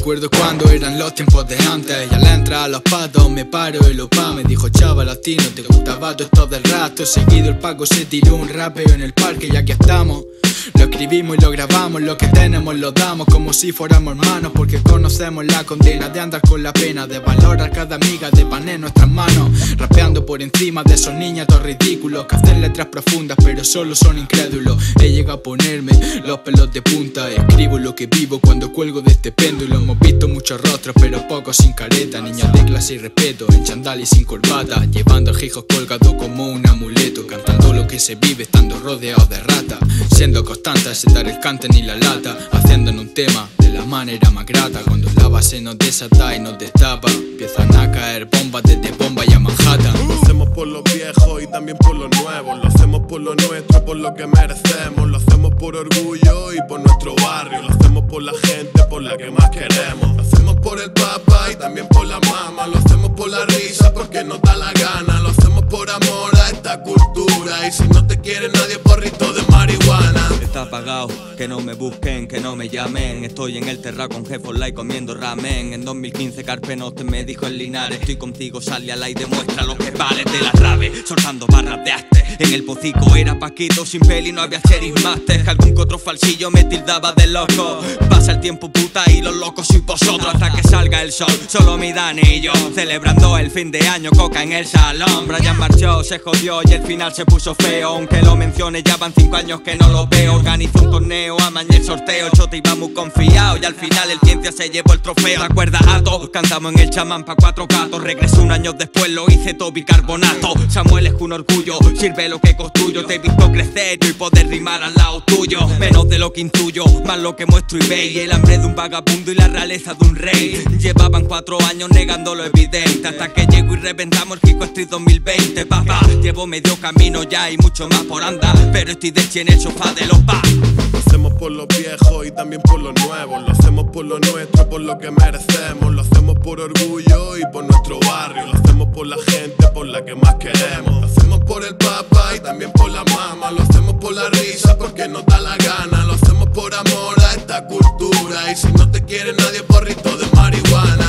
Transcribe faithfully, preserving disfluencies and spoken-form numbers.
Recuerdo cuando eran los tiempos de antes, y al entrar a los patos me paro y lo pa. Me dijo chaval latino, te gustaba todo esto del rato. Seguido el Paco se tiró un rapeo en el parque y aquí estamos. Lo escribimos y lo grabamos, lo que tenemos lo damos como si fuéramos hermanos, porque conocemos la condena de andar con la pena, de valorar cada amiga, de pan en nuestras manos, rapeando por encima de esos niñatos ridículos que hacen letras profundas pero solo son incrédulos. He llegado a ponerme los pelos de punta, escribo lo que vivo cuando cuelgo de este péndulo. Hemos visto muchos rostros pero pocos sin careta, niños de clase y respeto, en chandal y sin corbata, llevando el hijos colgado como un amuleto, cantando lo que se vive estando rodeados de ratas, siendo constantes sin dar el cante ni la lata, haciéndonos un tema de la manera más grata. Cuando la base nos desata y nos destapa, empiezan a caer bombas desde Bomba y a Manhattan. Lo hacemos por los viejos y también por los nuevos, lo hacemos por lo nuestro, por lo que merecemos, lo hacemos por orgullo y por nuestro barrio, lo hacemos por la gente, por la que más queremos, lo hacemos por el papá y también por la mamá, lo hacemos por la risa porque nos da la gana, lo hacemos por amor a esta cultura, y si no te quiere nadie, porrito de marihuana. Está apagado, que no me busquen, que no me llamen. Estoy en el terra con jefos like comiendo ramen. En dos mil quince Carpenote me dijo en Linares: estoy contigo, sale al aire, demuestra lo que vale de la rave. Soltando barras de arte, en el pocico era Paquito, sin peli no había Sheriff Master. Algún que otro falsillo me tildaba de loco. Pasa el tiempo puta y los locos sois vosotros, hasta que salga el sol, solo mi Dani y yo, celebrando el fin de año, coca en el salón. Brian marchó, se jodió y el final se puso feo, aunque lo mencione ya van cinco años que no lo veo. Organizó un torneo, amañé el sorteo, el chote iba muy confiado y al final el ciencia se llevó el trofeo. ¿Te acuerdas, Ato? Cantamos en el chamán pa' cuatro gatos, regresó un año después, lo hice todo bicarbonato. Samuel es un orgullo, sirve lo que construyo, te he visto crecer y poder rimar al lado tuyo. Menos de lo que intuyo, más lo que muestro y veis, el hambre de un vagabundo y la realeza de un rey. Llevaban cuatro años negando lo evidente, hasta que llego y reventamos el Kiko Street dos mil veinte, papá. Llevo medio camino ya y mucho más por andar, pero estoy de chile en el sofá de los pa. Lo hacemos por los viejos y también por los nuevos, lo hacemos por lo nuestro, por lo que merecemos, lo hacemos por orgullo y por nuestro barrio, lo hacemos por la gente, por la que más queremos, lo hacemos por el papá y también por la mamá, lo hacemos por la risa porque nos da la gana, lo hacemos por amor a esta cultura, y si no te quiere nadie, porrito de marihuana.